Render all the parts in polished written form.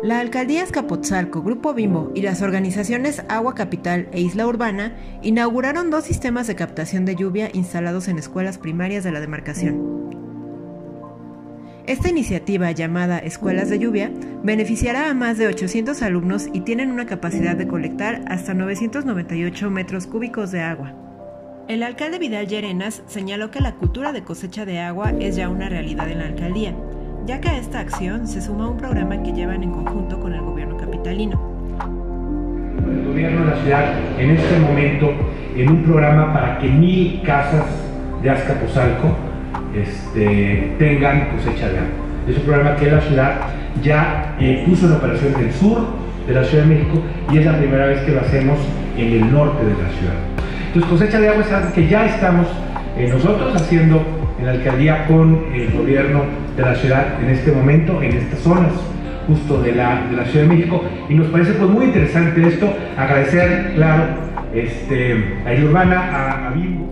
La Alcaldía Azcapotzalco, Grupo Bimbo y las organizaciones Agua Capital e Isla Urbana inauguraron 2 sistemas de captación de lluvia instalados en escuelas primarias de la demarcación. Esta iniciativa, llamada Escuelas de Lluvia, beneficiará a más de 800 alumnos y tienen una capacidad de colectar hasta 998 metros cúbicos de agua. El alcalde Vidal Llerenas señaló que la cultura de cosecha de agua es ya una realidad en la alcaldía, ya que a esta acción se suma un programa que llevan en conjunto con el gobierno capitalino. El gobierno de la ciudad en este momento en un programa para que 1000 casas de Azcapotzalco tengan cosecha de agua. Es un programa que la ciudad ya puso en operación en el sur de la Ciudad de México y es la primera vez que lo hacemos en el norte de la ciudad. Entonces, cosecha de agua es algo que ya estamos nosotros haciendo en la alcaldía con el gobierno de la ciudad en este momento, en estas zonas justo de la Ciudad de México, y nos parece pues muy interesante esto. Agradecer, claro, a Isla Urbana, a Bimbo.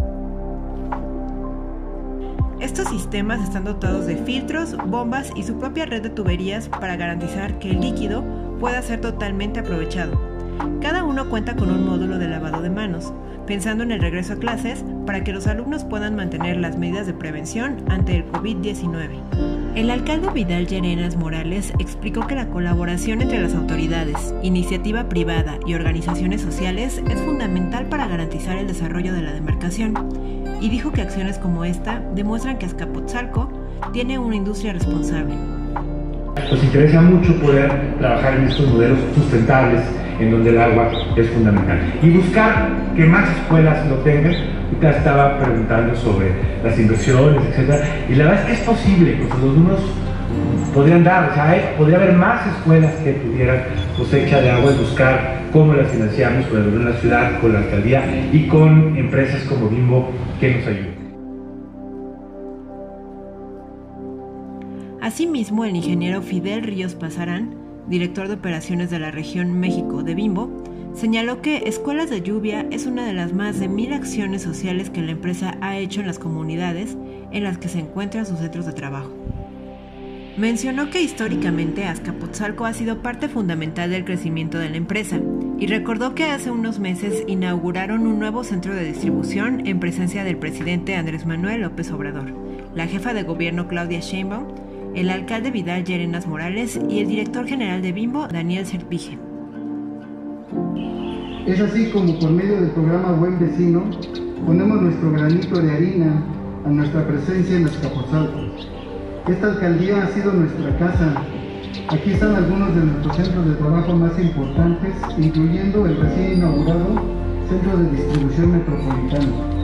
Estos sistemas están dotados de filtros, bombas y su propia red de tuberías para garantizar que el líquido pueda ser totalmente aprovechado. Cada uno cuenta con un módulo de lavado de manos, pensando en el regreso a clases para que los alumnos puedan mantener las medidas de prevención ante el COVID-19. El alcalde Vidal Llerenas Morales explicó que la colaboración entre las autoridades, iniciativa privada y organizaciones sociales es fundamental para garantizar el desarrollo de la demarcación, y dijo que acciones como esta demuestran que Azcapotzalco tiene una industria responsable. Nos interesa mucho poder trabajar en estos modelos sustentables en donde el agua es fundamental y buscar que más escuelas lo tengan. Ahorita estaba preguntando sobre las inversiones, etcétera, y la verdad es que es posible, pues los números podrían dar, o sea, podría haber más escuelas que tuvieran cosecha de agua y buscar cómo las financiamos con el gobierno de la ciudad, con la alcaldía y con empresas como Bimbo que nos ayuden. Asimismo, el ingeniero Fidel Ríos Pasarán, director de operaciones de la región México de Bimbo, señaló que Escuelas de Lluvia es una de las más de 1000 acciones sociales que la empresa ha hecho en las comunidades en las que se encuentran sus centros de trabajo. Mencionó que históricamente Azcapotzalco ha sido parte fundamental del crecimiento de la empresa y recordó que hace unos meses inauguraron un nuevo centro de distribución en presencia del presidente Andrés Manuel López Obrador, la jefa de gobierno Claudia Sheinbaum, el alcalde Vidal Llerenas Morales y el director general de Bimbo, Daniel Serpige. Es así como por medio del programa Buen Vecino ponemos nuestro granito de harina a nuestra presencia en Azcapotzalco. Esta alcaldía ha sido nuestra casa. Aquí están algunos de nuestros centros de trabajo más importantes, incluyendo el recién inaugurado Centro de Distribución Metropolitano.